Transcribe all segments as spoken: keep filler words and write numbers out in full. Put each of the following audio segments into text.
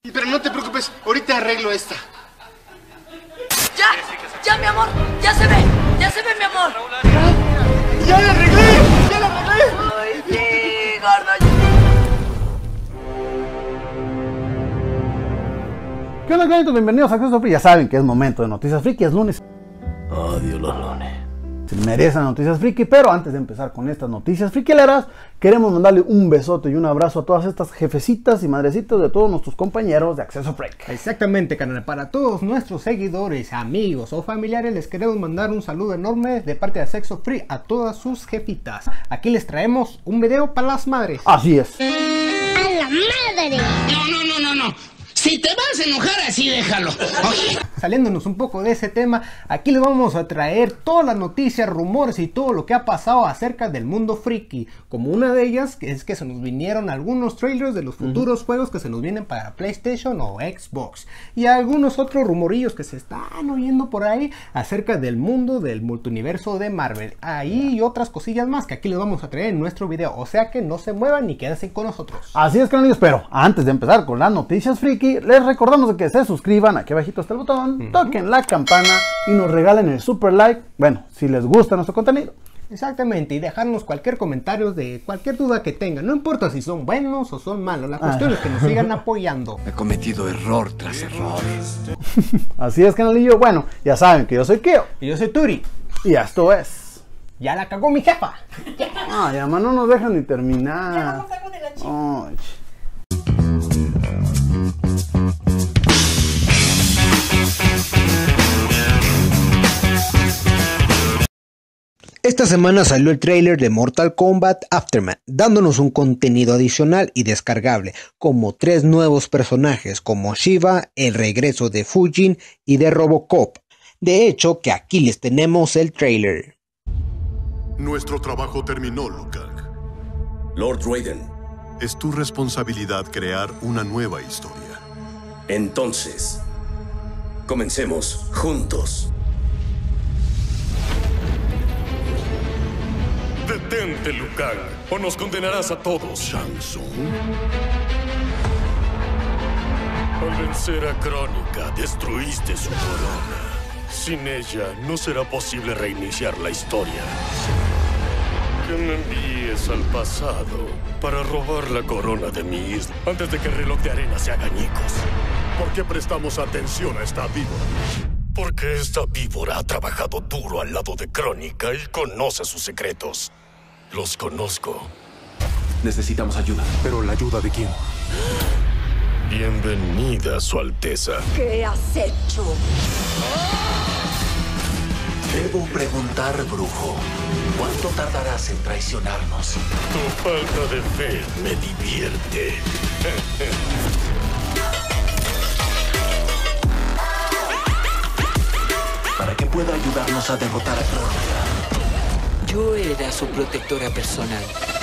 Pero no te preocupes, ahorita arreglo esta. ¡Ya! ¡Ya, mi amor! ¡Ya se ve! ¡Ya se ve, mi amor! ¡Ya, ya la arreglé! ¡Ya la arreglé! ¡Ay, sí, gordo! ¿Qué onda, clanitos? Bienvenidos a Acceso Free. Ya saben que es momento de Noticias Friki, es lunes. Odio los lunes. Se merecen noticias friki, pero antes de empezar con estas noticias frikileras, queremos mandarle un besote y un abrazo a todas estas jefecitas y madrecitas de todos nuestros compañeros de Acceso Freak. Exactamente, canal. Para todos nuestros seguidores, amigos o familiares, les queremos mandar un saludo enorme de parte de Acceso Free a todas sus jefitas. Aquí les traemos un video para las madres. Así es. ¡A la madre! No, no, no, no, no. Si te vas a enojar así, déjalo. Oye. Saliéndonos un poco de ese tema, aquí les vamos a traer todas las noticias, rumores y todo lo que ha pasado acerca del mundo friki. Como una de ellas es que se nos vinieron algunos trailers de los futuros uh-huh. juegos que se nos vienen para PlayStation o Xbox. Y algunos otros rumorillos que se están oyendo por ahí acerca del mundo del multiuniverso de Marvel. Ahí y otras cosillas más que aquí les vamos a traer en nuestro video. O sea que no se muevan ni quédense con nosotros. Así es, canalillos, pero antes de empezar con las noticias friki, les recordamos que se suscriban, aquí abajito está el botón, uh-huh. toquen la campana y nos regalen el super like, bueno, si les gusta nuestro contenido. Exactamente, y dejarnos cualquier comentario de cualquier duda que tengan, no importa si son buenos o son malos, la cuestión ah. es que nos sigan apoyando. He cometido error tras error. Así es, canalillo, bueno, ya saben que yo soy Kio. Y yo soy Turi. Y esto es... Ya la cagó mi jefa. Ay, ama, no nos dejan ni terminar. Ya vamos algo de la chica. Ay. Esta semana salió el tráiler de Mortal Kombat Aftermath, dándonos un contenido adicional y descargable, como tres nuevos personajes como Shiva, el regreso de Fujin y de Robocop. De hecho, que aquí les tenemos el tráiler. Nuestro trabajo terminó, Liu Kang. Lord Raiden. Es tu responsabilidad crear una nueva historia. Entonces, comencemos juntos. Detente, Liu Kang, o nos condenarás a todos. Shang Tsung. Al vencer a Crónica, destruiste su corona. Sin ella, no será posible reiniciar la historia. Que me envíes al pasado para robar la corona de mi isla antes de que el reloj de arena se haga añicos. ¿Por qué prestamos atención a esta víbora? Porque esta víbora ha trabajado duro al lado de Crónica y conoce sus secretos. Los conozco. Necesitamos ayuda. ¿Pero la ayuda de quién? Bienvenida, Su Alteza. ¿Qué has hecho? Debo preguntar, brujo, ¿cuánto tardarás en traicionarnos? Tu falta de fe me divierte. Para que pueda ayudarnos a derrotar a Crónica. Yo era su protectora personal.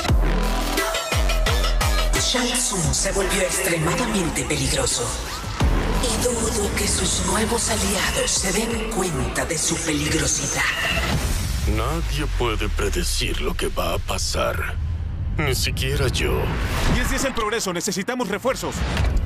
Shang Tsung se volvió extremadamente peligroso. Y dudo que sus nuevos aliados se den cuenta de su peligrosidad. Nadie puede predecir lo que va a pasar. Ni siquiera yo. Y ese es el progreso. Necesitamos refuerzos.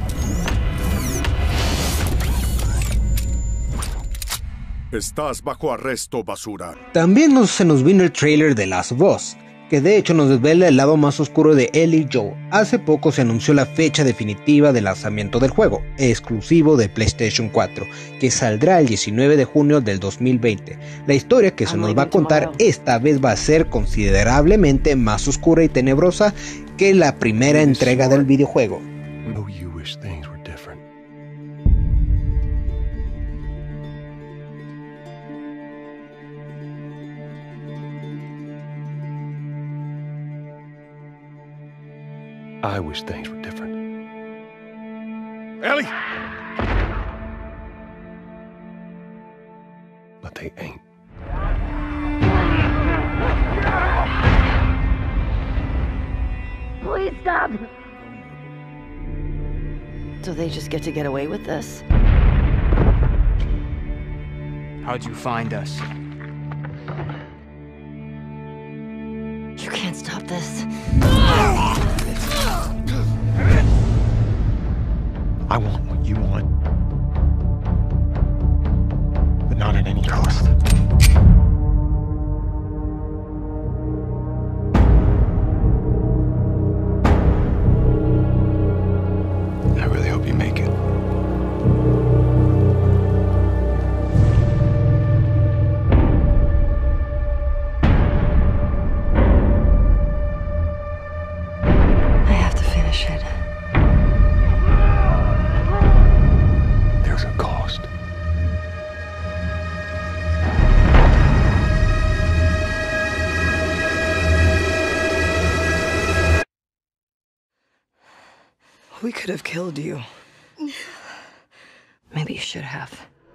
Estás bajo arresto, basura. También nos, se nos vino el tráiler de Last of Us, que de hecho nos desvela el lado más oscuro de Ellie y Joel. Hace poco se anunció la fecha definitiva de lanzamiento del juego, exclusivo de PlayStation cuatro, que saldrá el diecinueve de junio del dos mil veinte. La historia que se nos va a contar esta vez va a ser considerablemente más oscura y tenebrosa que la primera entrega del videojuego. I wish things were different. Ellie! But they ain't. Please stop! So they just get to get away with this? How'd you find us? You can't stop this. I want what you want, but not at any cost. I really hope you make it. I have to finish it. There's a cost. We could have killed you. Maybe you should have.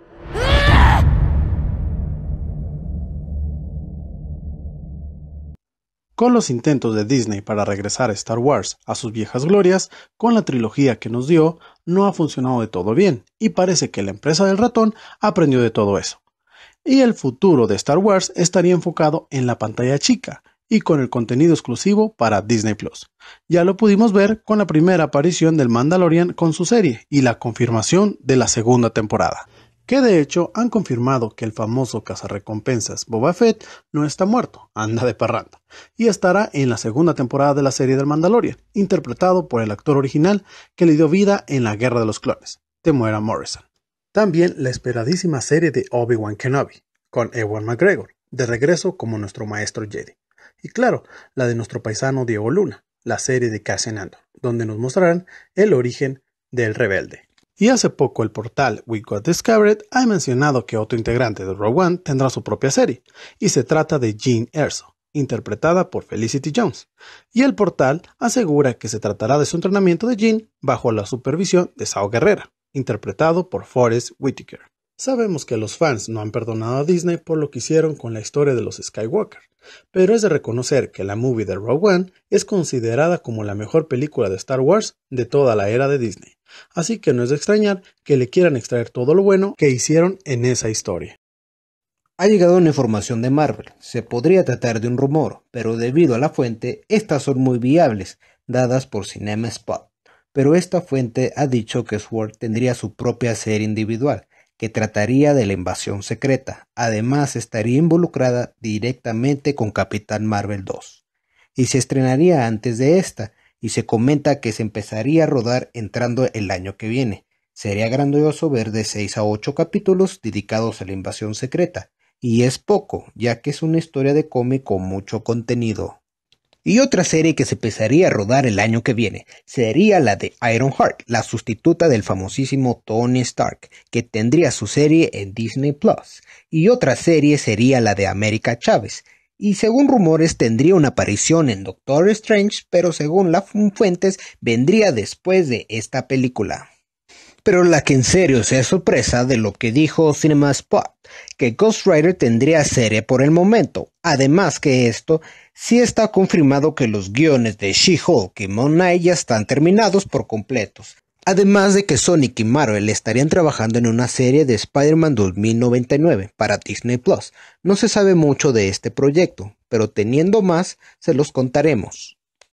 Con los intentos de Disney para regresar a Star Wars a sus viejas glorias, con la trilogía que nos dio, no ha funcionado de todo bien, y parece que la empresa del ratón aprendió de todo eso. Y el futuro de Star Wars estaría enfocado en la pantalla chica, y con el contenido exclusivo para Disney Plus. Ya lo pudimos ver con la primera aparición del Mandalorian con su serie, y la confirmación de la segunda temporada. Que de hecho han confirmado que el famoso cazarrecompensas Boba Fett no está muerto, anda de parranda, y estará en la segunda temporada de la serie del Mandalorian, interpretado por el actor original que le dio vida en la Guerra de los Clones, Temuera Morrison. También la esperadísima serie de Obi-Wan Kenobi, con Ewan McGregor, de regreso como nuestro maestro Jedi. Y claro, la de nuestro paisano Diego Luna, la serie de Cassian Andor, donde nos mostrarán el origen del rebelde. Y hace poco el portal We Got Discovered ha mencionado que otro integrante de Rogue One tendrá su propia serie, y se trata de Jyn Erso, interpretada por Felicity Jones. Y el portal asegura que se tratará de su entrenamiento de Jyn bajo la supervisión de Saw Gerrera, interpretado por Forest Whitaker. Sabemos que los fans no han perdonado a Disney por lo que hicieron con la historia de los Skywalker, pero es de reconocer que la movie de Rogue One es considerada como la mejor película de Star Wars de toda la era de Disney, así que no es de extrañar que le quieran extraer todo lo bueno que hicieron en esa historia. Ha llegado una información de Marvel. Se podría tratar de un rumor, pero debido a la fuente, estas son muy viables, dadas por Cinema Spot. Pero esta fuente ha dicho que Sword tendría su propia serie individual, que trataría de la invasión secreta. Además, estaría involucrada directamente con Capitán Marvel dos. Y se estrenaría antes de esta, y se comenta que se empezaría a rodar entrando el año que viene. Sería grandioso ver de seis a ocho capítulos dedicados a la invasión secreta, y es poco, ya que es una historia de cómic con mucho contenido. Y otra serie que se empezaría a rodar el año que viene sería la de Ironheart, la sustituta del famosísimo Tony Stark, que tendría su serie en Disney Plus. Y otra serie sería la de América Chávez, y según rumores tendría una aparición en Doctor Strange, pero según las fuentes vendría después de esta película. Pero la que en serio sea sorpresa de lo que dijo Cinema Spot, que Ghost Rider tendría serie por el momento. Además que esto, sí está confirmado que los guiones de She-Hulk y Moon Knight ya están terminados por completos. Además de que Sonic y Marvel estarían trabajando en una serie de Spider-Man dos mil noventa y nueve para Disney Plus. No se sabe mucho de este proyecto, pero teniendo más, se los contaremos.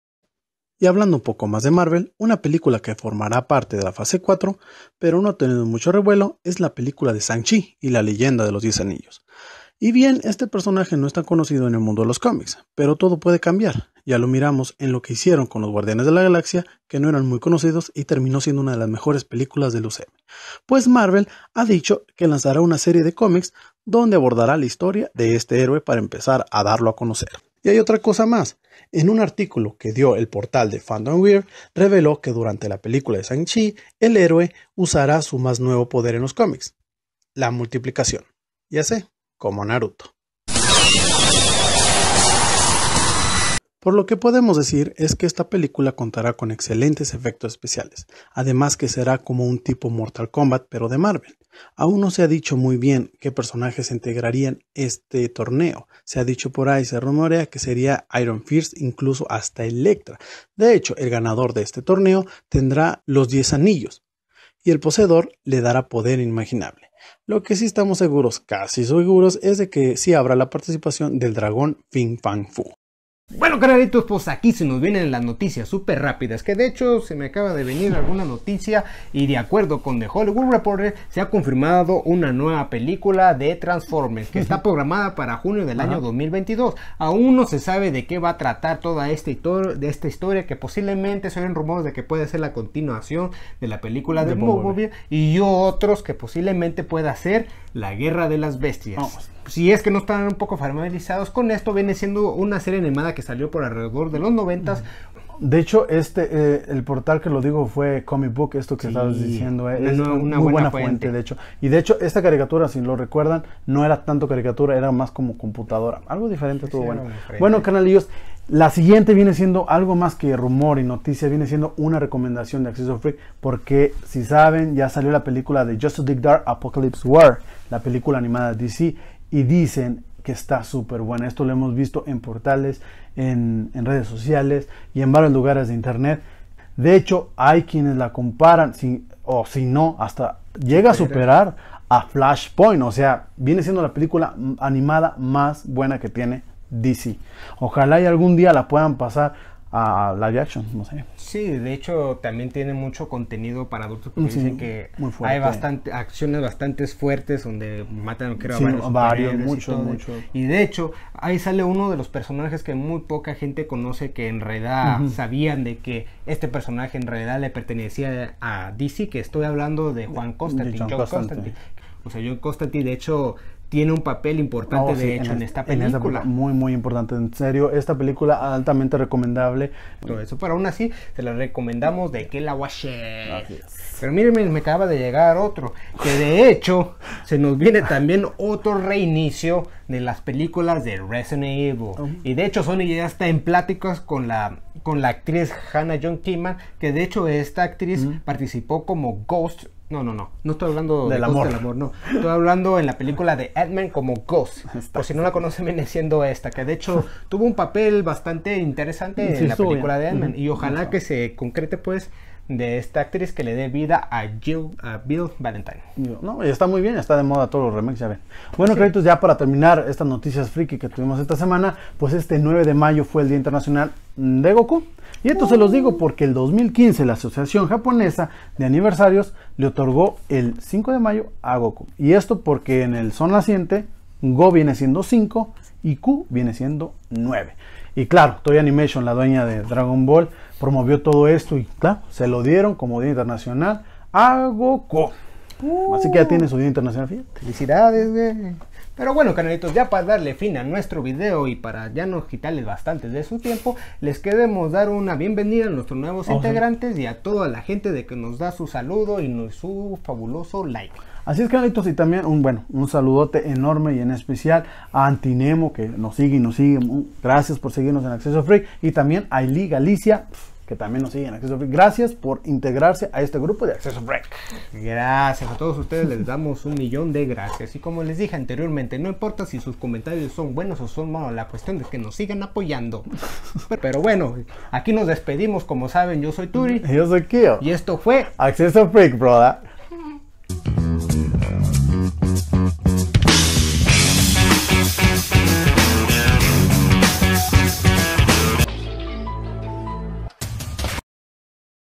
Y hablando un poco más de Marvel, una película que formará parte de la fase cuatro, pero no ha tenido mucho revuelo, es la película de Shang-Chi y la leyenda de los diez anillos. Y bien, este personaje no es tan conocido en el mundo de los cómics, pero todo puede cambiar. Ya lo miramos en lo que hicieron con los Guardianes de la Galaxia, que no eran muy conocidos y terminó siendo una de las mejores películas del U C M. Pues Marvel ha dicho que lanzará una serie de cómics donde abordará la historia de este héroe para empezar a darlo a conocer. Y hay otra cosa más. En un artículo que dio el portal de Fandom Weird, reveló que durante la película de Shang-Chi, el héroe usará su más nuevo poder en los cómics, la multiplicación. Ya sé, como Naruto. Por lo que podemos decir es que esta película contará con excelentes efectos especiales, además que será como un tipo Mortal Kombat pero de Marvel. Aún no se ha dicho muy bien qué personajes integrarían este torneo. Se ha dicho por ahí, se rumorea que sería Iron Fist, incluso hasta Electra. De hecho, el ganador de este torneo tendrá los diez anillos y el poseedor le dará poder inimaginable. Lo que sí estamos seguros, casi seguros, es de que sí habrá la participación del dragón Fin Fang Fu. Bueno, carnalitos, pues aquí se nos vienen las noticias súper rápidas, que de hecho se me acaba de venir alguna noticia y de acuerdo con The Hollywood Reporter se ha confirmado una nueva película de Transformers que está programada para junio del año dos mil veintidós. Aún no se sabe de qué va a tratar toda esta, de esta historia, que posiblemente se oyen rumores de que puede ser la continuación de la película de, de Bumblebee y otros que posiblemente pueda ser la Guerra de las Bestias. Oh. Si es que no están un poco familiarizados con esto, viene siendo una serie animada que salió por alrededor de los noventas. De hecho, este eh, el portal que lo digo fue Comic Book, esto que sí, estabas diciendo, eh, es una, una muy buena, buena fuente. fuente, de hecho. Y de hecho, esta caricatura, si lo recuerdan, no era tanto caricatura, era más como computadora. Algo diferente, estuvo sí, bueno. Bueno, canalillos, la siguiente viene siendo algo más que rumor y noticia, viene siendo una recomendación de Acceso Freak, porque si saben, ya salió la película de Justice League Dark Apocalypse War, la película animada de D C, y dicen que está súper buena. Esto lo hemos visto en portales, en, en redes sociales y en varios lugares de internet. De hecho, hay quienes la comparan, si, o si no, hasta llega a superar a Flashpoint. O sea, viene siendo la película animada más buena que tiene D C. Ojalá y algún día la puedan pasar a live action, no sé. Sí, de hecho también tiene mucho contenido para adultos, porque sí, dicen que hay bastante acciones bastante fuertes donde matan, creo, sí, a varios, varios mucho, y, mucho. y de hecho ahí sale uno de los personajes que muy poca gente conoce, que en realidad uh-huh. sabían de que este personaje en realidad le pertenecía a D C, que estoy hablando de Juan Constantine, John, John Constantine. Constantine. O sea, John Constantine de hecho tiene un papel importante, oh, sí, de hecho, en, en esta película. En esta película. Muy, muy importante. En serio, esta película altamente recomendable. Todo eso, pero aún así, se la recomendamos de que la watche. Pero miren, me acaba de llegar otro, que de hecho, se nos viene también otro reinicio de las películas de Resident Evil. Uh-huh. Y de hecho, Sony ya está en pláticas con la, con la actriz Hannah John Kamen, que de hecho, esta actriz uh-huh. participó como Ghost. No, no, no, no estoy hablando del de amor. del amor, no. Estoy hablando en la película de Ant-Man como Ghost. Por si no la conocen, viene siendo esta, que de hecho tuvo un papel bastante interesante sí, en la película bien. de Ant-Man. Uh-huh. Y ojalá uh-huh. que se concrete, pues, de esta actriz que le dé vida a Jill, a Bill Valentine. No, y está muy bien, está de moda todos los remakes, ya ven. Bueno, sí. Créditos, ya para terminar estas noticias friki que tuvimos esta semana, pues este nueve de mayo fue el Día Internacional de Goku. Y esto uh. se los digo porque el dos mil quince la Asociación Japonesa de Aniversarios le otorgó el cinco de mayo a Goku. Y esto porque en el son naciente, Go viene siendo cinco y Q viene siendo nueve. Y claro, Toei Animation, la dueña de Dragon Ball, promovió todo esto y claro, se lo dieron como Día Internacional a Goku. Uh. Así que ya tiene su Día Internacional, fíjate. Felicidades, güey. Pero bueno, canalitos, ya para darle fin a nuestro video y para ya no quitarles bastante de su tiempo, les queremos dar una bienvenida a nuestros nuevos oh, integrantes sí. y a toda la gente de que nos da su saludo y su fabuloso like. Así es, canalitos, y también un bueno, un saludote enorme y en especial a Antinemo, que nos sigue y nos sigue. Gracias por seguirnos en Acceso Freak, y también a Eli Galicia, que también nos sigue en Acceso Freak. Gracias por integrarse a este grupo de Acceso Freak. Gracias a todos ustedes, les damos un millón de gracias. Y como les dije anteriormente, no importa si sus comentarios son buenos o son malos, la cuestión es que nos sigan apoyando. Pero bueno, aquí nos despedimos, como saben, yo soy Turi. Y yo soy Kio. Y esto fue Acceso Freak, brother.